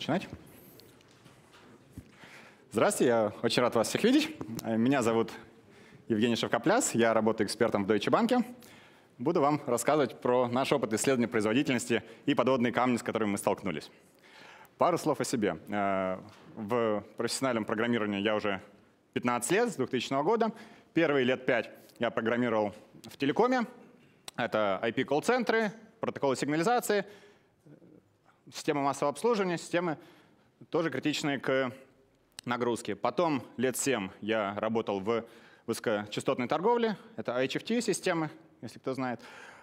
Начинать? Здравствуйте, я очень рад вас всех видеть. Меня зовут Евгений Шевкопляс, я работаю экспертом в Deutsche Bank. Буду вам рассказывать про наш опыт исследования производительности и подводные камни, с которыми мы столкнулись. Пару слов о себе. В профессиональном программировании я уже 15 лет, с 2000 года. Первые лет 5 я программировал в телекоме. Это IP-колл-центры, протоколы сигнализации, системы массового обслуживания, системы тоже критичные к нагрузке. Потом лет 7 я работал в высокочастотной торговле. Это HFT-системы, если кто знает.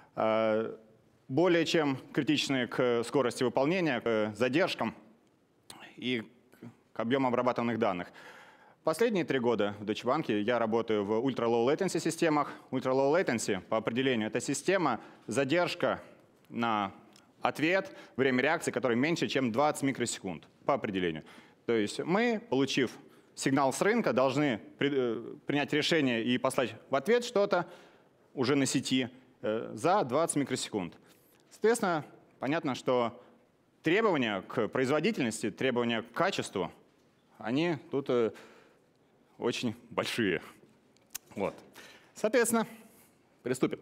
Более чем критичные к скорости выполнения, к задержкам и к объему обрабатываемых данных. Последние 3 года в Deutsche Bank я работаю в ultra-low latency системах. Ultra-low latency по определению это система задержка на ответ, время реакции, которое меньше, чем 20 микросекунд по определению. То есть мы, получив сигнал с рынка, должны принять решение и послать в ответ что-то уже на сети за 20 микросекунд. Соответственно, понятно, что требования к производительности, требования к качеству, они тут очень большие. Вот. Соответственно, приступим.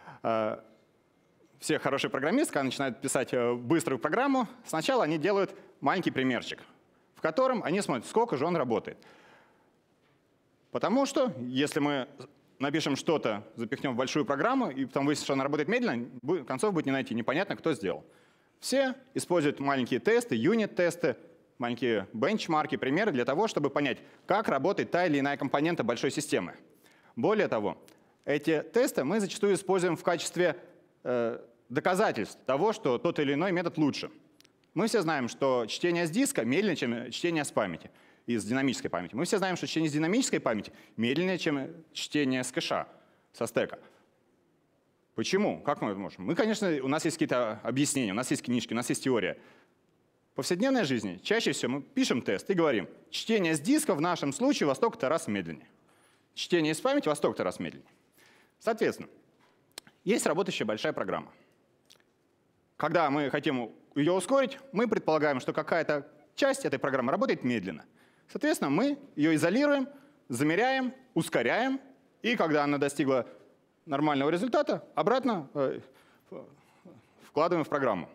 Все хорошие программисты, когда начинают писать быструю программу, сначала они делают маленький примерчик, в котором они смотрят, сколько же он работает. Потому что если мы напишем что-то, запихнем в большую программу, и потом выяснится, что она работает медленно, концов будет не найти, непонятно, кто сделал. Все используют маленькие тесты, юнит-тесты, маленькие бенчмарки, примеры для того, чтобы понять, как работает та или иная компонента большой системы. Более того, эти тесты мы зачастую используем в качестве доказательств того, что тот или иной метод лучше. Мы все знаем, что чтение с диска медленнее, чем чтение с памяти, из динамической памяти. Мы все знаем, что чтение с динамической памяти медленнее, чем чтение с кэша, со стека. Почему? Как мы это можем? Мы, конечно, у нас есть какие-то объяснения, у нас есть книжки, у нас есть теория. В повседневной жизни чаще всего мы пишем тест и говорим, чтение с диска в нашем случае во столько-то раз медленнее. Чтение из памяти во столько-то раз медленнее. Соответственно, есть работающая большая программа. Когда мы хотим ее ускорить, мы предполагаем, что какая-то часть этой программы работает медленно. Соответственно, мы ее изолируем, замеряем, ускоряем, и когда она достигла нормального результата, обратно вкладываем в программу.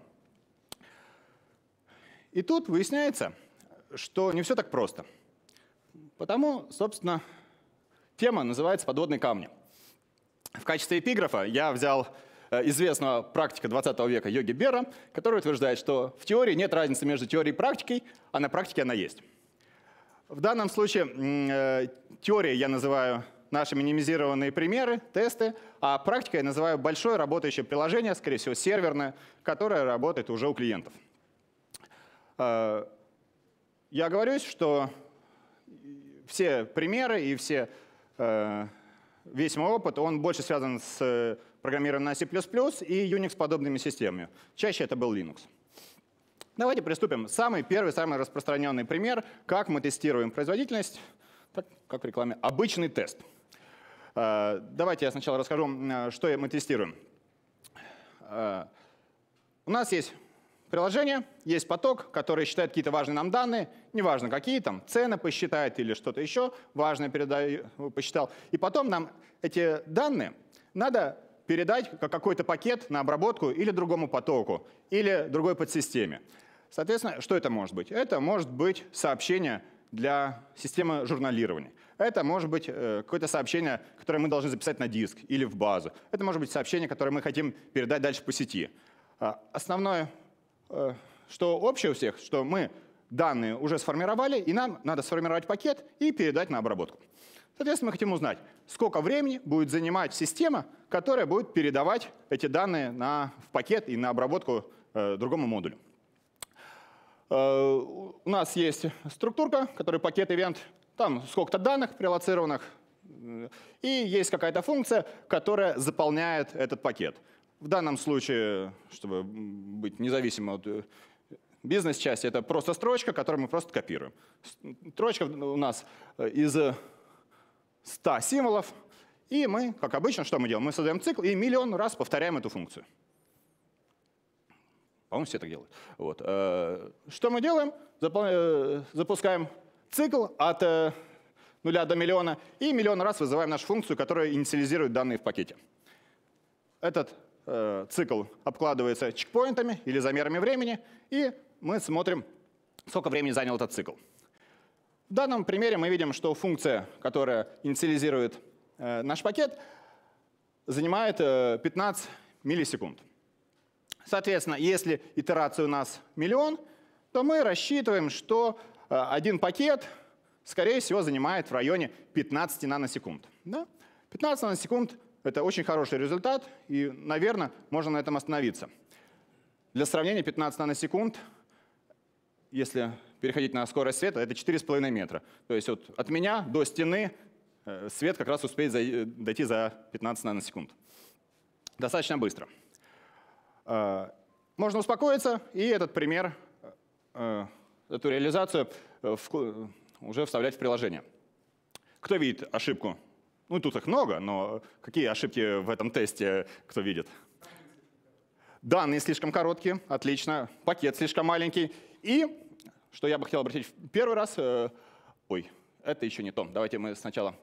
И тут выясняется, что не все так просто. Потому, собственно, тема называется «Подводные камни». В качестве эпиграфа я взял известного практика 20 века Йоги Берра, который утверждает, что в теории нет разницы между теорией и практикой, а на практике она есть. В данном случае теорией я называю наши минимизированные примеры, тесты, а практикой я называю большое работающее приложение, скорее всего серверное, которое работает уже у клиентов. Я оговорюсь, что все примеры и весь мой опыт, он больше связан с программированием на C++ и Unix-подобными системами. Чаще это был Linux. Давайте приступим. Самый первый, самый распространенный пример, как мы тестируем производительность, как в рекламе, обычный тест. Давайте я сначала расскажу, что мы тестируем. У нас есть приложение, есть поток, который считает какие-то важные нам данные, неважно какие, там цены посчитает или что-то еще важное посчитал. И потом нам эти данные надо передать как какой-то пакет на обработку или другому потоку, или другой подсистеме. Соответственно, что это может быть? Это может быть сообщение для системы журналирования. Это может быть какое-то сообщение, которое мы должны записать на диск или в базу. Это может быть сообщение, которое мы хотим передать дальше по сети. Основное, что общее у всех, что мы данные уже сформировали, и нам надо сформировать пакет и передать на обработку. Соответственно, мы хотим узнать, сколько времени будет занимать система, которая будет передавать эти данные в пакет и на обработку другому модулю. У нас есть структурка, которая пакет-ивент, там сколько-то данных прелоцированных, и есть какая-то функция, которая заполняет этот пакет. В данном случае, чтобы быть независимым от бизнес-части, это просто строчка, которую мы просто копируем. Строчка у нас из 100 символов, и мы, как обычно, что мы делаем? Мы создаем цикл и миллион раз повторяем эту функцию. По-моему, все так делают. Вот. Что мы делаем? Запускаем цикл от 0 до миллиона и миллион раз вызываем нашу функцию, которая инициализирует данные в пакете. Этот цикл обкладывается чекпоинтами или замерами времени, и мы смотрим, сколько времени занял этот цикл. В данном примере мы видим, что функция, которая инициализирует наш пакет, занимает 15 миллисекунд. Соответственно, если итерация у нас миллион, то мы рассчитываем, что один пакет, скорее всего, занимает в районе 15 наносекунд. Да? 15 наносекунд — это очень хороший результат, и, наверное, можно на этом остановиться. Для сравнения, 15 наносекунд, если переходить на скорость света, это 4,5 метра. То есть вот от меня до стены свет как раз успеет дойти за 15 наносекунд. Достаточно быстро. Можно успокоиться, и этот пример, эту реализацию уже вставлять в приложение. Кто видит ошибку? Ну, тут их много, но какие ошибки в этом тесте кто видит? Данные слишком короткие, отлично. Пакет слишком маленький. И, что я бы хотел обратить в первый раз, ой, это еще не то. Давайте мы сначала.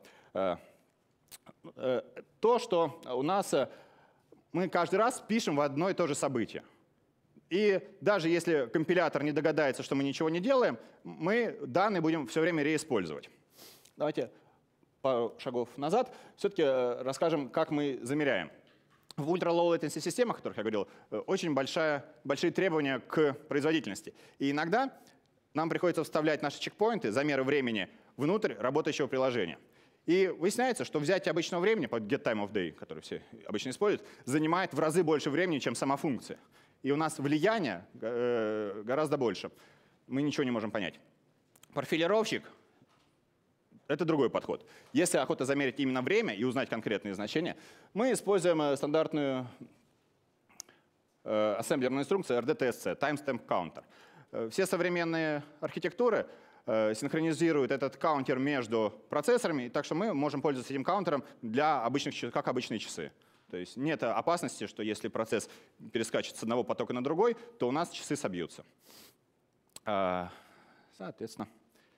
То, что у нас мы каждый раз пишем в одно и то же событие. И даже если компилятор не догадается, что мы ничего не делаем, мы данные будем все время реиспользовать. Давайте пару шагов назад все-таки расскажем, как мы замеряем. В ultra-low latency системах, о которых я говорил, очень большие требования к производительности. И иногда нам приходится вставлять наши чекпоинты, замеры времени, внутрь работающего приложения. И выясняется, что взятие обычного времени, под getTimeOfDay, который все обычно используют, занимает в разы больше времени, чем сама функция. И у нас влияние гораздо больше. Мы ничего не можем понять. Профилировщик — это другой подход. Если охота замерить именно время и узнать конкретные значения, мы используем стандартную ассемблерную инструкцию RDTSC, Timestamp Counter. Все современные архитектуры синхронизируют этот каунтер между процессорами, так что мы можем пользоваться этим каунтером для как обычные часы. То есть нет опасности, что если процесс перескачет с одного потока на другой, то у нас часы собьются. Соответственно.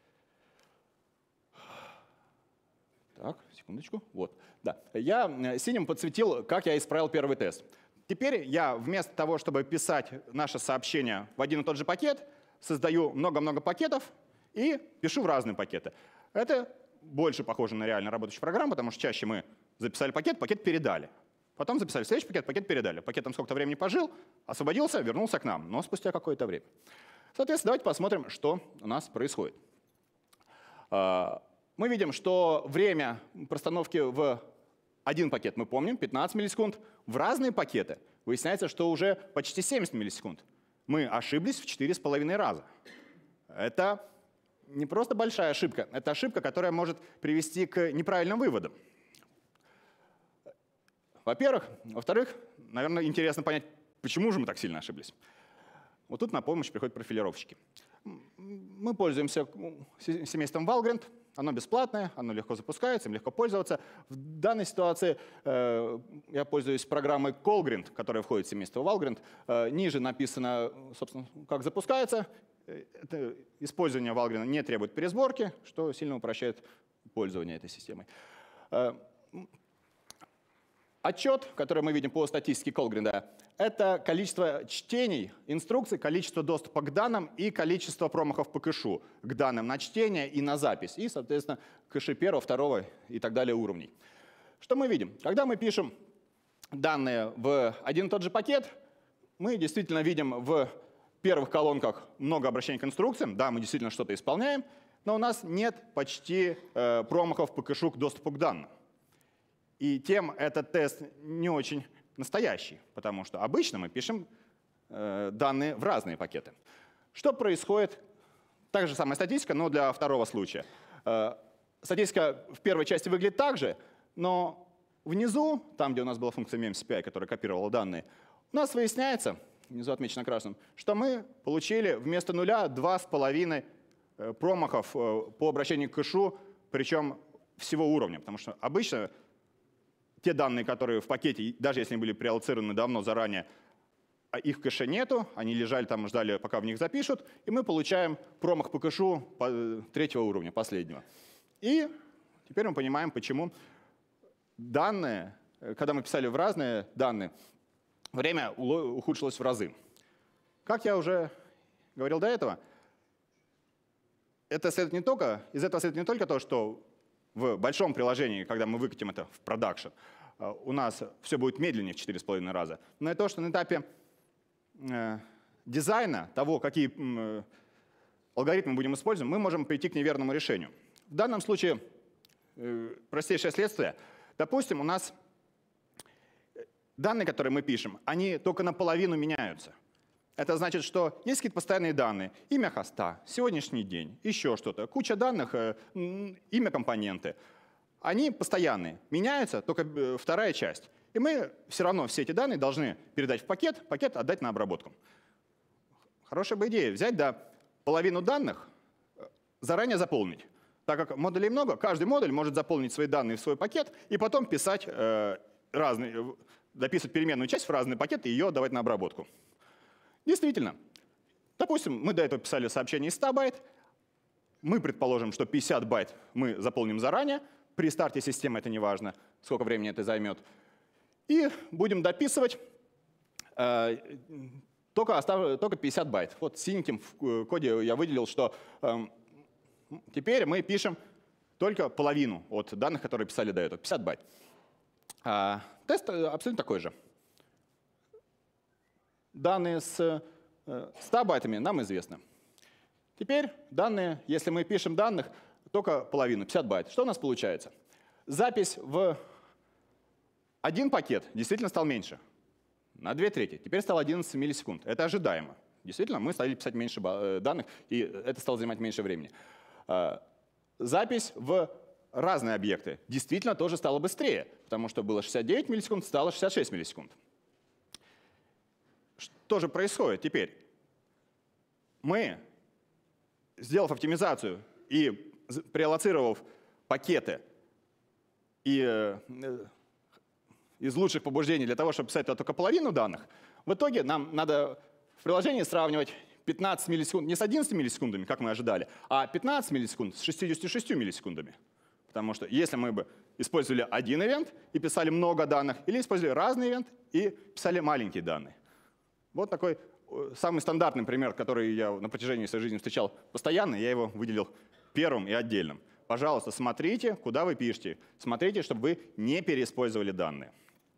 Так, секундочку. Вот. Да. Я синим подсветил, как я исправил первый тест. Теперь я вместо того, чтобы писать наше сообщение в один и тот же пакет, создаю много-много пакетов и пишу в разные пакеты. Это больше похоже на реально работающую программу, потому что чаще мы записали пакет, пакет передали. Потом записали следующий пакет, пакет передали. Пакет там сколько-то времени пожил, освободился, вернулся к нам, но спустя какое-то время. Соответственно, давайте посмотрим, что у нас происходит. Мы видим, что время простановки в один пакет мы помним, 15 миллисекунд. В разные пакеты выясняется, что уже почти 70 миллисекунд. Мы ошиблись в 4,5 раза. Это не просто большая ошибка, это ошибка, которая может привести к неправильным выводам. Во-первых. Во-вторых, наверное, интересно понять, почему же мы так сильно ошиблись. Вот тут на помощь приходят профилировщики. Мы пользуемся семейством Valgrind. Оно бесплатное, оно легко запускается, им легко пользоваться. В данной ситуации я пользуюсь программой Colgrind, которая входит в семейство Valgrind. Ниже написано, собственно, как запускается. Это использование Valgrind не требует пересборки, что сильно упрощает пользование этой системой. Отчет, который мы видим по статистике Colgrind, это количество чтений инструкций, количество доступа к данным и количество промахов по кэшу к данным на чтение и на запись. И, соответственно, кэши первого, второго и так далее уровней. Что мы видим? Когда мы пишем данные в один и тот же пакет, мы действительно видим в первых колонках много обращений к инструкциям. Да, мы действительно что-то исполняем, но у нас нет почти промахов по кэшу к доступу к данным. И тем этот тест не очень настоящий, потому что обычно мы пишем данные в разные пакеты. Что происходит? Та же самая статистика, но для второго случая. Статистика в первой части выглядит так же, но внизу, там, где у нас была функция memcpi, которая копировала данные, у нас выясняется, внизу отмечено красным, что мы получили вместо нуля 2,5 промахов по обращению к кэшу, причем всего уровня, потому что обычно те данные, которые в пакете, даже если они были преаллоцированы давно заранее, их в кэше нету, они лежали там, ждали, пока в них запишут, и мы получаем промах по кэшу третьего уровня, последнего. И теперь мы понимаем, почему данные, когда мы писали в разные данные, время ухудшилось в разы. Как я уже говорил до этого, из этого следует не только то, что в большом приложении, когда мы выкатим это в продакшн, у нас все будет медленнее в 4,5 раза, но и то, что на этапе дизайна того, какие алгоритмы будем использовать, мы можем прийти к неверному решению. В данном случае простейшее следствие. Допустим, у нас данные, которые мы пишем, они только наполовину меняются. Это значит, что есть какие-то постоянные данные. Имя хоста, сегодняшний день, еще что-то. Куча данных, имя компоненты. Они постоянные. Меняются только вторая часть. И мы все равно все эти данные должны передать в пакет, пакет отдать на обработку. Хорошая бы идея взять, да, половину данных заранее заполнить. Так как модулей много, каждый модуль может заполнить свои данные в свой пакет и потом писать дописывать переменную часть в разный пакет и ее отдавать на обработку. Действительно. Допустим, мы до этого писали сообщение из 100 байт. Мы предположим, что 50 байт мы заполним заранее. При старте системы это не важно, сколько времени это займет. И будем дописывать только 50 байт. Вот синеньким в коде я выделил, что теперь мы пишем только половину от данных, которые писали до этого, 50 байт. Тест абсолютно такой же. Данные с 100 байтами нам известны. Теперь данные, если мы пишем данных, только половину, 50 байт. Что у нас получается? Запись в один пакет действительно стал меньше, на 2/3. Теперь стало 11 миллисекунд. Это ожидаемо. Действительно, мы стали писать меньше данных, и это стало занимать меньше времени. Запись в разные объекты действительно тоже стала быстрее, потому что было 69 миллисекунд, стало 66 миллисекунд. Что же происходит теперь? Мы, сделав оптимизацию и преаллоцировав пакеты и из лучших побуждений для того, чтобы писать только половину данных, в итоге нам надо в приложении сравнивать 15 миллисекунд не с 11 миллисекундами, как мы ожидали, а 15 миллисекунд с 66 миллисекундами. Потому что если мы бы использовали один ивент и писали много данных, или использовали разный ивент и писали маленькие данные. Вот такой самый стандартный пример, который я на протяжении своей жизни встречал постоянно, я его выделил первым и отдельным. Пожалуйста, смотрите, куда вы пишете. Смотрите, чтобы вы не переиспользовали данные.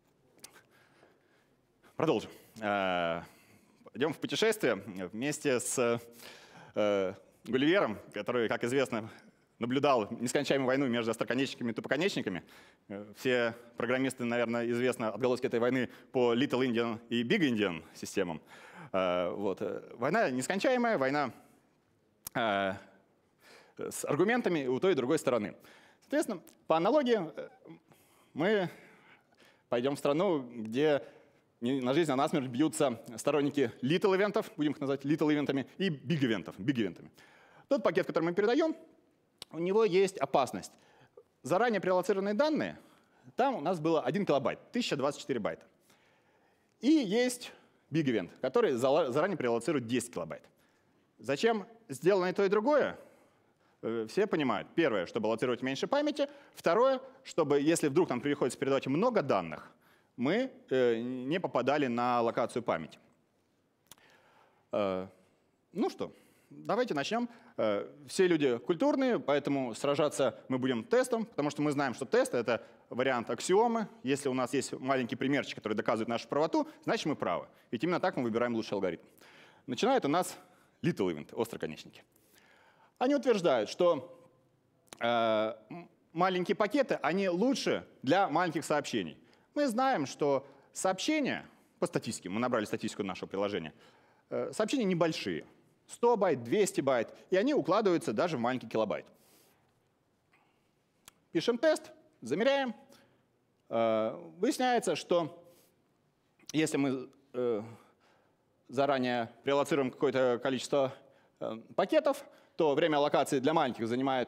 Продолжим. Пойдем в путешествие вместе с Гулливером, который, как известно, наблюдал нескончаемую войну между остроконечниками и тупоконечниками. Все программисты, наверное, известны отголоски этой войны по Little Indian и Big Indian системам. Вот. Война нескончаемая, война с аргументами у той и другой стороны. Соответственно, по аналогии мы пойдем в страну, где на жизнь, а на смерть бьются сторонники little ивентов, будем их называть little ивентами, и big ивентами. Тот пакет, который мы передаем, у него есть опасность. Заранее преаллоцированные данные, там у нас было 1 килобайт, 1024 байта. И есть big event, который заранее преаллоцирует 10 килобайт. Зачем сделано и то, и другое? Все понимают. Первое, чтобы аллоцировать меньше памяти. Второе, чтобы, если вдруг нам приходится передавать много данных, мы не попадали на локацию памяти. Ну что, давайте начнем. Все люди культурные, поэтому сражаться мы будем тестом, потому что мы знаем, что тест — это вариант аксиомы. Если у нас есть маленький примерчик, который доказывает нашу правоту, значит мы правы. Ведь именно так мы выбираем лучший алгоритм. Начинают у нас little event, остроконечники. Они утверждают, что маленькие пакеты, они лучше для маленьких сообщений. Мы знаем, что сообщения, по статистике, мы набрали статистику нашего приложения, сообщения небольшие. 100 байт, 200 байт, и они укладываются даже в маленький килобайт. Пишем тест, замеряем. Выясняется, что если мы заранее преаллоцируем какое-то количество пакетов, то время аллокации для маленьких занимает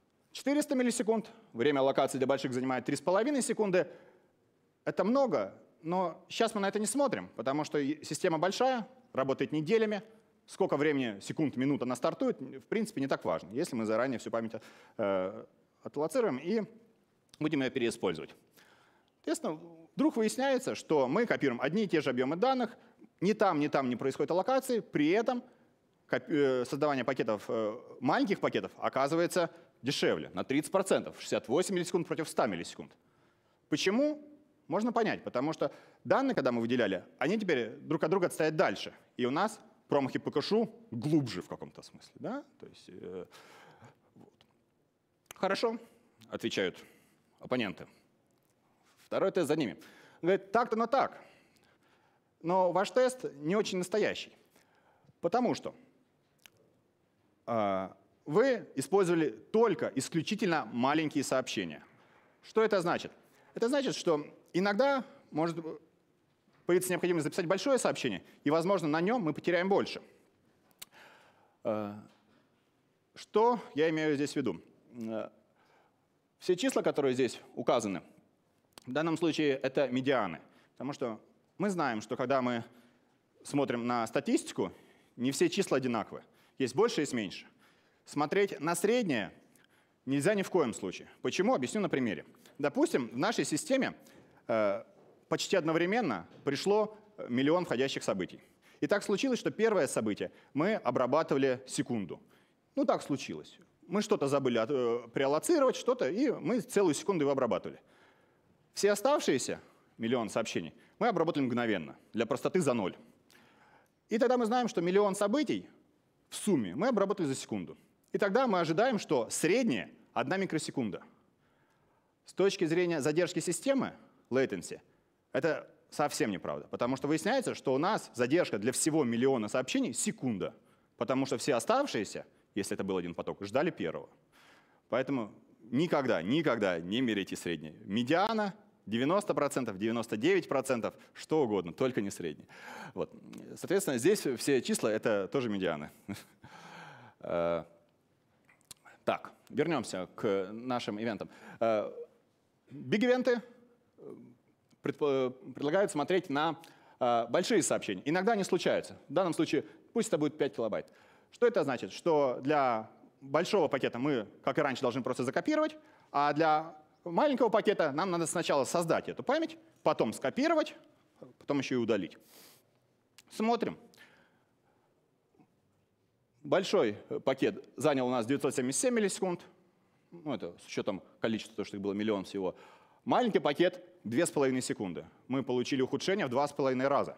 400 миллисекунд, время аллокации для больших занимает 3,5 секунды. Это много, Но сейчас мы на это не смотрим, потому что система большая, работает неделями. Сколько времени, секунд, минут она стартует, в принципе, не так важно, если мы заранее всю память отлоцируем и будем ее переиспользовать. Соответственно, вдруг выясняется, что мы копируем одни и те же объемы данных, ни там не происходит аллокации, при этом создавание пакетов, маленьких пакетов оказывается дешевле на 30%, 68 миллисекунд против 100 миллисекунд. Почему? Можно понять, потому что данные, когда мы выделяли, они теперь друг от друга отстоят дальше. И у нас промахи по кэшу глубже в каком-то смысле. Да? То есть, вот. Хорошо, отвечают оппоненты. Второй тест за ними. Говорит, так-то, но так. Но ваш тест не очень настоящий. Потому что вы использовали только исключительно маленькие сообщения. Что это значит? Это значит, что иногда может появиться необходимость записать большое сообщение, и, возможно, на нем мы потеряем больше. Что я имею здесь в виду? Все числа, которые здесь указаны, в данном случае это медианы. Потому что мы знаем, что когда мы смотрим на статистику, не все числа одинаковые. Есть больше, есть меньше. Смотреть на среднее нельзя ни в коем случае. Почему? Объясню на примере. Допустим, в нашей системе почти одновременно пришло миллион входящих событий. И так случилось, что первое событие мы обрабатывали секунду. Ну так случилось. Мы что-то забыли преаллоцировать, что-то, и мы целую секунду его обрабатывали. Все оставшиеся миллион сообщений мы обработали мгновенно, для простоты за 0. И тогда мы знаем, что миллион событий в сумме мы обработали за секунду. И тогда мы ожидаем, что среднее — 1 микросекунда. С точки зрения задержки системы, latency, это совсем неправда. Потому что выясняется, что у нас задержка для всего миллиона сообщений — секунда. Потому что все оставшиеся, если это был один поток, ждали первого. Поэтому никогда не меряйте среднее. Медиана 90%, 99%, что угодно, только не средний. Вот. Соответственно, здесь все числа — это тоже медианы. Так, вернемся к нашим ивентам. Биг-ивенты предлагают смотреть на большие сообщения. Иногда они случаются. В данном случае пусть это будет 5 килобайт. Что это значит? Что для большого пакета мы, как и раньше, должны просто закопировать, а для маленького пакета нам надо сначала создать эту память, потом скопировать, потом еще и удалить. Смотрим. Большой пакет занял у нас 977 миллисекунд. Ну, это с учетом количества, потому что их было миллион всего. Маленький пакет — 2,5 секунды. Мы получили ухудшение в 2,5 раза.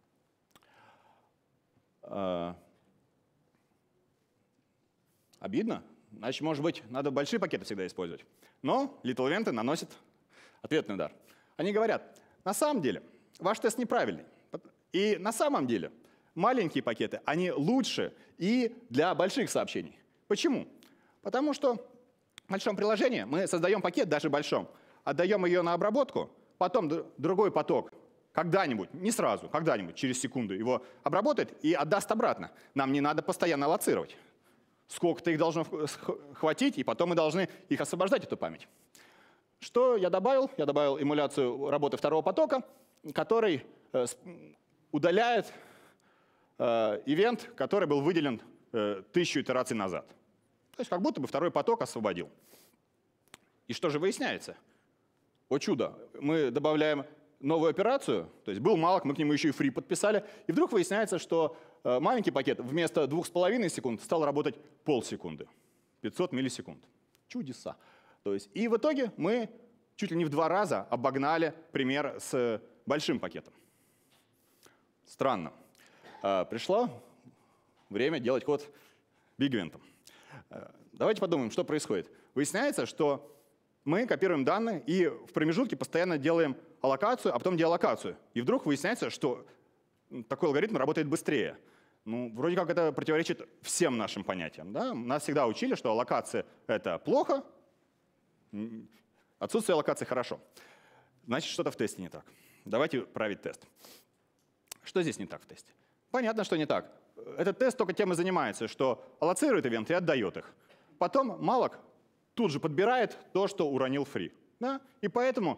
Обидно? Значит, может быть, надо большие пакеты всегда использовать. Но Little-ивенты наносят ответный удар. Они говорят, на самом деле, ваш тест неправильный. И на самом деле маленькие пакеты, они лучше и для больших сообщений. Почему? Потому что в большом приложении мы создаем пакет, даже большом, отдаем ее на обработку, потом другой поток когда-нибудь, не сразу, когда-нибудь, через секунду его обработает и отдаст обратно. Нам не надо постоянно аллоцировать. Сколько-то их должно хватить, и потом мы должны их освобождать, эту память. Что я добавил? Я добавил эмуляцию работы второго потока, который удаляет ивент, который был выделен 1000 итераций назад. То есть как будто бы второй поток освободил. И что же выясняется? О чудо, мы добавляем новую операцию, то есть был malloc, мы к нему еще и free подписали, и вдруг выясняется, что маленький пакет вместо 2,5 секунд стал работать полсекунды, 500 миллисекунд. Чудеса. То есть, и в итоге мы чуть ли не в 2 раза обогнали пример с большим пакетом. Странно. Пришло время делать код биг-ивентом. Давайте подумаем, что происходит. Выясняется, что мы копируем данные и в промежутке постоянно делаем аллокацию, а потом деаллокацию. И вдруг выясняется, что такой алгоритм работает быстрее. Ну, вроде как это противоречит всем нашим понятиям. Да? Нас всегда учили, что аллокация — это плохо, отсутствие аллокации — хорошо. Значит, что-то в тесте не так. Давайте править тест. Что здесь не так в тесте? Понятно, что не так. Этот тест только тем и занимается, что аллоцирует ивенты и отдает их. Потом malloc тут же подбирает то, что уронил free. Да? И поэтому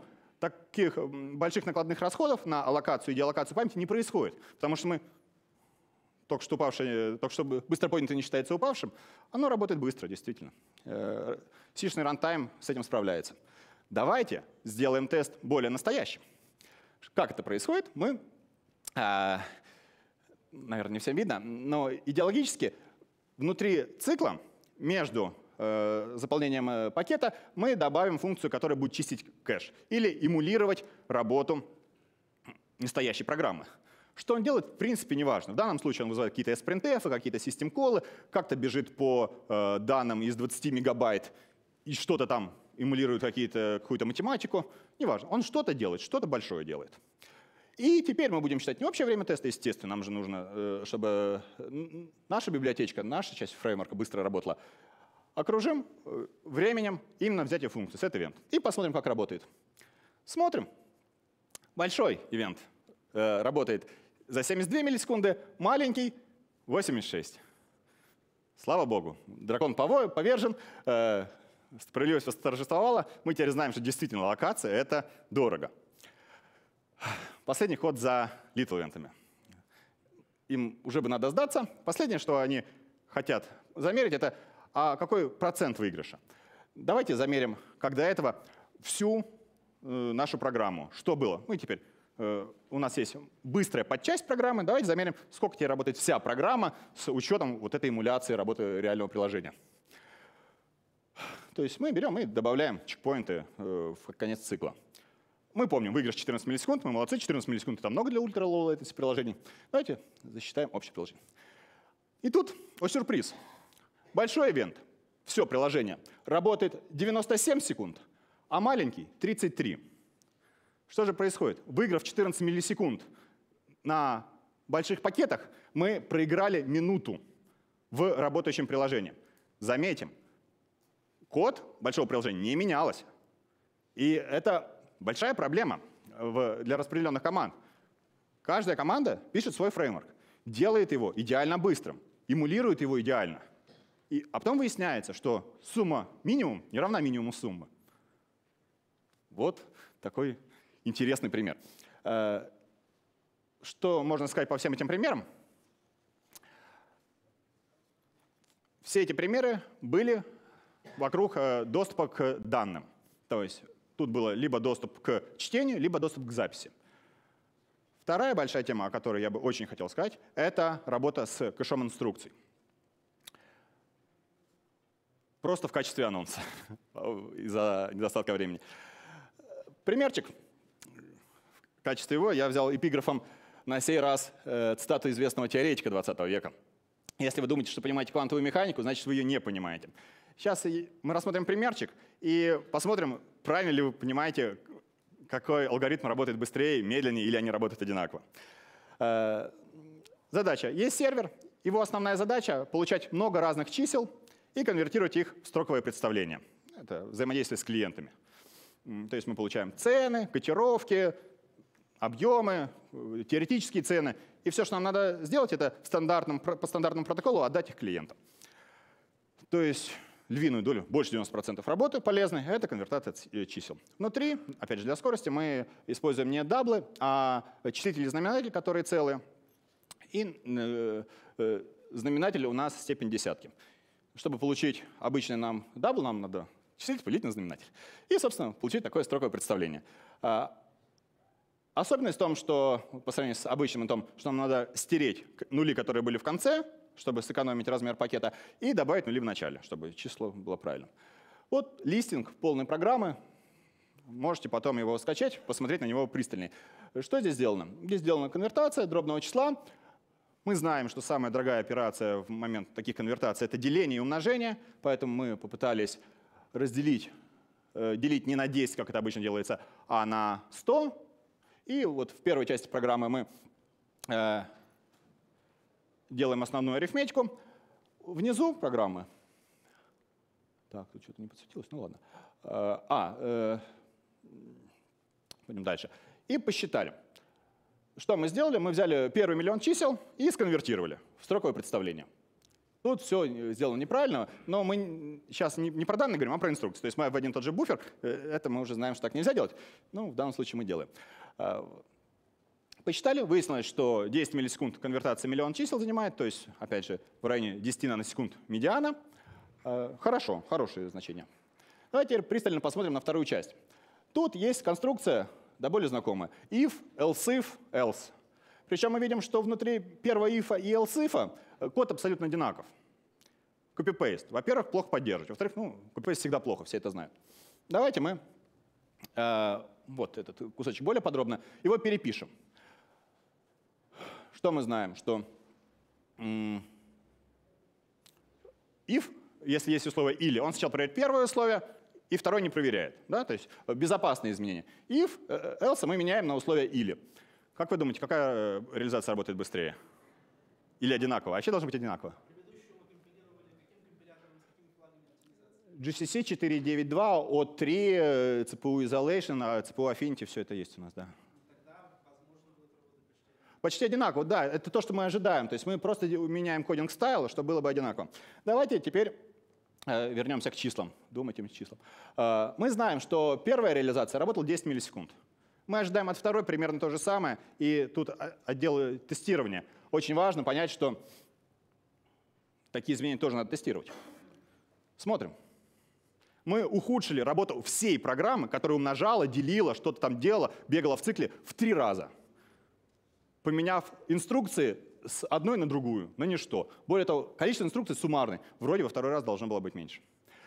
таких больших накладных расходов на аллокацию и деаллокацию памяти не происходит, потому что мы только что быстро поднятый не считается упавшим, оно работает быстро, действительно. C-шный рантайм с этим справляется. Давайте сделаем тест более настоящим. Как это происходит? Мы, наверное, не всем видно, но идеологически внутри цикла между заполнением пакета мы добавим функцию, которая будет чистить кэш или эмулировать работу настоящей программы. Что он делает, в принципе, не важно. В данном случае он вызывает какие-то sprintf, какие-то систем-колы, как-то бежит по данным из 20 мегабайт и что-то там эмулирует какую-то математику. Неважно. Он что-то делает, что-то большое делает. И теперь мы будем считать не общее время теста, естественно. Нам же нужно, чтобы наша библиотечка, наша часть фреймворка быстро работала. Окружим временем именно взятие функции, set event. И посмотрим, как работает. Смотрим. Большой ивент работает за 72 миллисекунды, маленький — 86. Слава богу. Дракон повержен, справедливость восторжествовала. Мы теперь знаем, что действительно локация — это дорого. Последний ход за литл-ивентами. Им уже бы надо сдаться. Последнее, что они хотят замерить, это какой процент выигрыша. Давайте замерим, как до этого, всю нашу программу. Что было? Мы теперь, у нас есть быстрая подчасть программы. Давайте замерим, сколько теперь работает вся программа с учетом вот этой эмуляции работы реального приложения. То есть мы берем и добавляем чекпоинты в конец цикла. Мы помним, выигрыш 14 миллисекунд, мы молодцы, 14 миллисекунд — это много для ультра-лоу latency приложений. Давайте засчитаем общее приложение. И тут, о сюрприз, большой ивент, все приложение, работает 97 секунд, а маленький — 33. Что же происходит? Выиграв 14 миллисекунд на больших пакетах, мы проиграли минуту в работающем приложении. Заметим, код большого приложения не менялось. И это большая проблема для распределенных команд. Каждая команда пишет свой фреймворк, делает его идеально быстрым, эмулирует его идеально. А потом выясняется, что сумма минимум не равна минимуму суммы. Вот такой интересный пример. Что можно сказать по всем этим примерам? Все эти примеры были вокруг доступа к данным. То есть тут было либо доступ к чтению, либо доступ к записи. Вторая большая тема, о которой я бы очень хотел сказать, это работа с кэшом инструкций. Просто в качестве анонса из-за недостатка времени. Примерчик. В качестве его я взял эпиграфом на сей раз цитату известного теоретика 20 века. Если вы думаете, что понимаете квантовую механику, значит, вы ее не понимаете. Сейчас мы рассмотрим примерчик и посмотрим, правильно ли вы понимаете, какой алгоритм работает быстрее, медленнее, или они работают одинаково. Задача. Есть сервер. Его основная задача — получать много разных чисел и конвертировать их в строковое представление. Это взаимодействие с клиентами. То есть мы получаем цены, котировки, объемы, теоретические цены. И все, что нам надо сделать, это по стандартному протоколу отдать их клиентам. То есть львиную долю, больше 90% работы полезной — это конвертация чисел. Внутри, опять же, для скорости мы используем не даблы, а числители и знаменатели, которые целые. И знаменатель у нас степень десятки. Чтобы получить обычный нам дабл, нам надо числитель поделить на знаменатель. И, собственно, получить такое строковое представление. Особенность в том, что по сравнению с обычным, в том, что нам надо стереть нули, которые были в конце, чтобы сэкономить размер пакета, и добавить нули в начале, чтобы число было правильным. Вот листинг полной программы. Можете потом его скачать, посмотреть на него пристальнее. Что здесь сделано? Здесь сделана конвертация дробного числа. Мы знаем, что самая дорогая операция в момент таких конвертаций — это деление и умножение, поэтому мы попытались делить не на 10, как это обычно делается, а на 100. И вот в первой части программы мы делаем основную арифметику. Внизу программы. Так, тут что-то не подсветилось, ну ладно. Пойдем дальше. И посчитали. Что мы сделали? Мы взяли первый миллион чисел и сконвертировали в строковое представление. Тут все сделано неправильно, но мы сейчас не про данные говорим, а про инструкцию. То есть мы в один и тот же буфер, это мы уже знаем, что так нельзя делать. Ну, в данном случае мы делаем. Посчитали, выяснилось, что 10 миллисекунд конвертация миллион чисел занимает, то есть, опять же, в районе 10 наносекунд медиана. Хорошо, хорошее значение. Давайте теперь пристально посмотрим на вторую часть. Тут есть конструкция, да более знакомая. If, else if, else. Причем мы видим, что внутри первого if и else if код абсолютно одинаков. Copy-paste. Во-первых, плохо поддерживать. Во-вторых, copy-paste всегда плохо, все это знают. Давайте мы вот этот кусочек более подробно его перепишем. Что мы знаем? Что if, если есть условие или, он сначала проверяет первое условие, и второе не проверяет. Да? То есть безопасные изменения. If, else мы меняем на условие или. Как вы думаете, какая реализация работает быстрее? Или одинаково? Вообще должно быть одинаково. GCC 4.9.2 от 3, CPU Isolation, CPU Affinity, все это есть у нас, да. Почти одинаково, да, это то, что мы ожидаем. То есть мы просто меняем кодинг стайл, чтобы было бы одинаково. Давайте теперь вернемся к числам, думайте числам. Мы знаем, что первая реализация работала 10 миллисекунд. Мы ожидаем от второй примерно то же самое. И тут отдел тестирования. Очень важно понять, что такие изменения тоже надо тестировать. Смотрим. Мы ухудшили работу всей программы, которая умножала, делила, что-то там делала, бегала в цикле в 3 раза. Поменяв инструкции с одной на другую, на ничто. Более того, количество инструкций суммарное. Вроде во второй раз должно было быть меньше.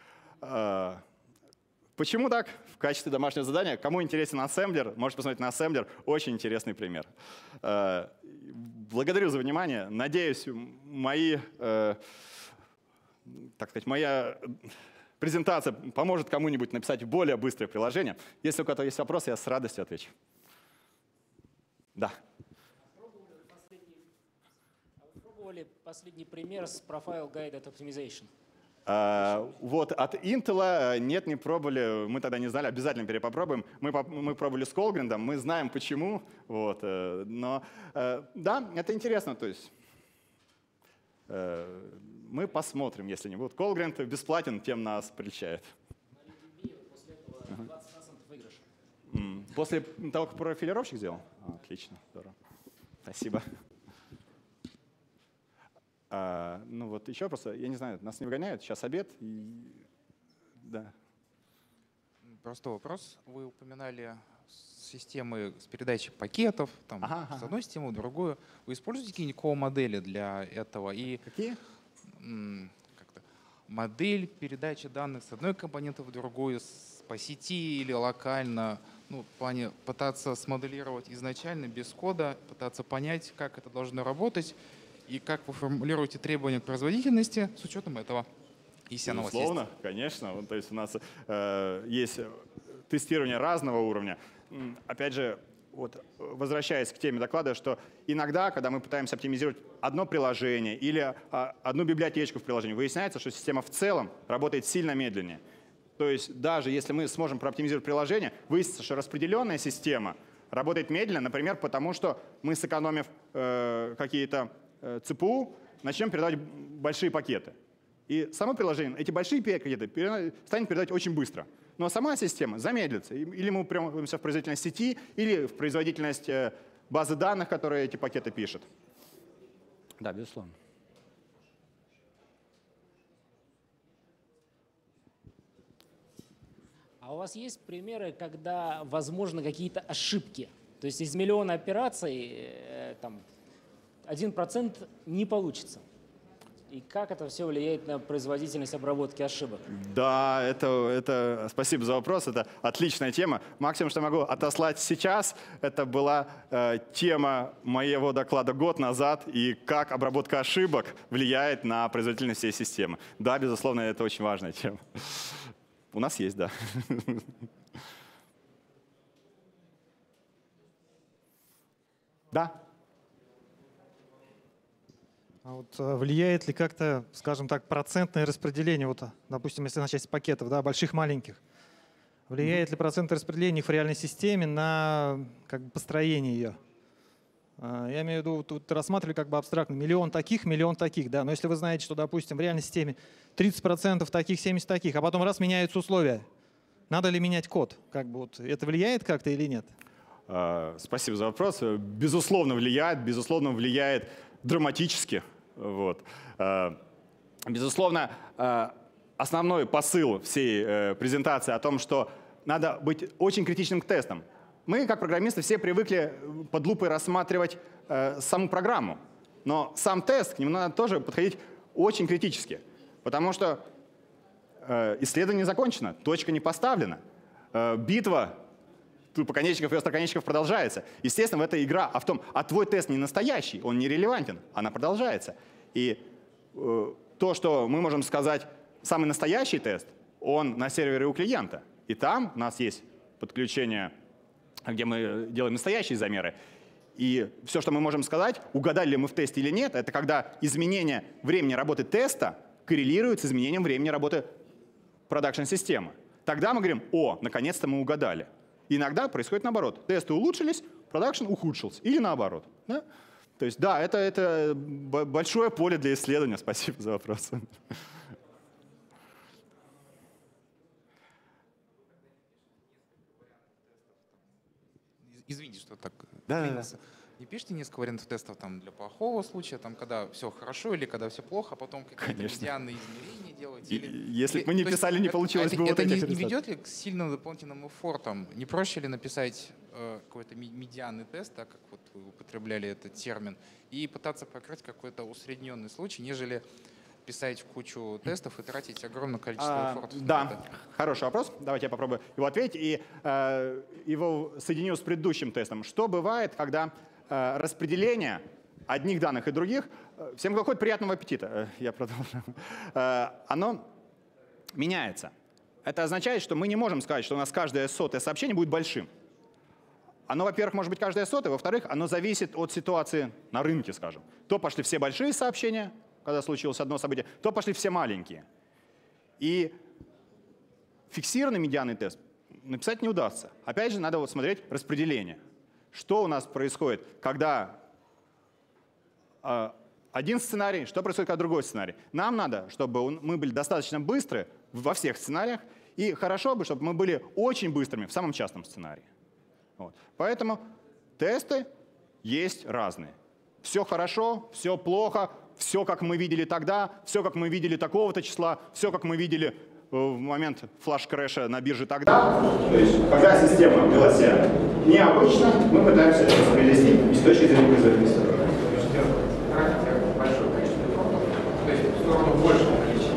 Почему так? В качестве домашнего задания, кому интересен ассемблер, можете посмотреть на ассемблер. Очень интересный пример. Благодарю за внимание. Надеюсь, моя презентация поможет кому-нибудь написать более быстрое приложение. Если у кого-то есть вопросы, я с радостью отвечу. Да. Пробовали последний пример с Profile Guided Optimization? Вот от Intel нет, не пробовали, мы тогда не знали, обязательно перепопробуем. Мы пробовали с Colgrand, мы знаем почему, вот, но да, это интересно, то есть мы посмотрим, если не будет. Colgrand бесплатен, тем нас прельщает. После этого 20% выигрыша. После того, как профилировщик сделал? Отлично, здорово. Спасибо. Ну вот еще просто, я не знаю, нас не выгоняют, сейчас обед. Да. Просто вопрос. Вы упоминали системы с передачей пакетов, там, с одной системы в другую. Вы используете какие-нибудь ко-модели для этого? И какие? Модель передачи данных с одной компоненты в другую, по сети или локально. Ну, в плане пытаться смоделировать изначально без кода, пытаться понять, как это должно работать. И как вы формулируете требования к производительности с учетом этого? Если оно у вас есть. Безусловно, конечно. То есть у нас есть тестирование разного уровня. Опять же, вот, возвращаясь к теме доклада, что иногда, когда мы пытаемся оптимизировать одно приложение или одну библиотечку в приложении, выясняется, что система в целом работает сильно медленнее. То есть даже если мы сможем прооптимизировать приложение, выяснится, что распределенная система работает медленно, например, потому что мы, сэкономив какие-то CPU, начнем передавать большие пакеты. И само приложение эти большие пакеты станет передавать очень быстро. Но сама система замедлится. Или мы упремся в производительность сети, или в производительность базы данных, которые эти пакеты пишет. Да, безусловно. А у вас есть примеры, когда возможны какие-то ошибки? То есть из миллиона операций там, 1% не получится. И как это все влияет на производительность обработки ошибок? Да, это спасибо за вопрос, это отличная тема. Максимум, что могу отослать сейчас, это была тема моего доклада год назад, и как обработка ошибок влияет на производительность всей системы. Да, безусловно, это очень важная тема. У нас есть, да. Да. А вот влияет ли как-то, скажем так, процентное распределение, вот, допустим, если начать с пакетов, да, больших, маленьких, влияет ли процентное распределение их в реальной системе на как бы, построение ее? Я имею в виду, тут рассматривали как бы абстрактно миллион таких, да. Но если вы знаете, что, допустим, в реальной системе 30% таких, 70 таких, а потом раз меняются условия, надо ли менять код? Как бы вот это влияет как-то или нет? Спасибо за вопрос. Безусловно влияет драматически. Вот. Безусловно, основной посыл всей презентации о том, что надо быть очень критичным к тестам. Мы, как программисты, все привыкли под лупой рассматривать саму программу. Но сам тест, к нему надо тоже подходить очень критически. Потому что исследование не закончено, точка не поставлена. Битва тупоконечников и остроконечников продолжается. Естественно, в этой игра, а твой тест не настоящий, он не релевантен, она продолжается. И то, что мы можем сказать, самый настоящий тест, он на сервере у клиента. И там у нас есть подключение, где мы делаем настоящие замеры. И все, что мы можем сказать, угадали ли мы в тесте или нет, это когда изменение времени работы теста коррелирует с изменением времени работы продакшн-системы. Тогда мы говорим: о, наконец-то мы угадали. Иногда происходит наоборот. Тесты улучшились, продакшн ухудшился. Или наоборот. Да? То есть да, это большое поле для исследования. Спасибо за вопрос. Извините, что так. Да. Не пишите несколько вариантов тестов там, для плохого случая, там, когда все хорошо или когда все плохо, а потом какие-то медианные измерения делаете. Если бы мы не писали, не получилось бы вот это этих не результатов. ведет ли к сильным дополнительным эффортам? Не проще ли написать какой-то медианный тест, так как вот вы употребляли этот термин, и пытаться покрыть какой-то усредненный случай, нежели писать кучу тестов и тратить огромное количество эффортов? Да, хороший вопрос. Давайте я попробую его ответить. И его соединю с предыдущим тестом. Что бывает, когда распределение одних данных и других, всем, кто ходит, приятного аппетита, я продолжу, оно меняется. Это означает, что мы не можем сказать, что у нас каждое сотое сообщение будет большим. Оно, во-первых, может быть каждое сотое, во-вторых, оно зависит от ситуации на рынке, скажем. То пошли все большие сообщения, когда случилось одно событие, то пошли все маленькие. И фиксированный медианный тест написать не удастся. Опять же, надо вот смотреть распределение. Что у нас происходит, когда один сценарий, что происходит, когда другой сценарий. Нам надо, чтобы мы были достаточно быстры во всех сценариях, и хорошо бы, чтобы мы были очень быстрыми в самом частном сценарии. Вот. Поэтому тесты есть разные. Все хорошо, все плохо, все, как мы видели тогда, все, как мы видели такого-то числа, все, как мы видели в момент флаш-крэша на бирже тогда. То есть, когда система вела себя необычно, мы пытаемся это воспроизвести и с точки зрения производительности. Большое количество эффортов, то есть в сторону большего количества,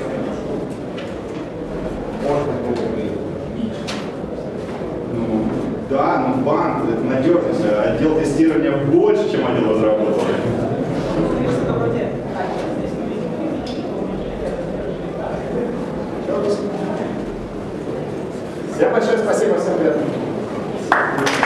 можно было бы меньше. Ну, да, но банк, это надежность, отдел тестирования больше, чем отдел разработки. Всем большое спасибо, всем приятно.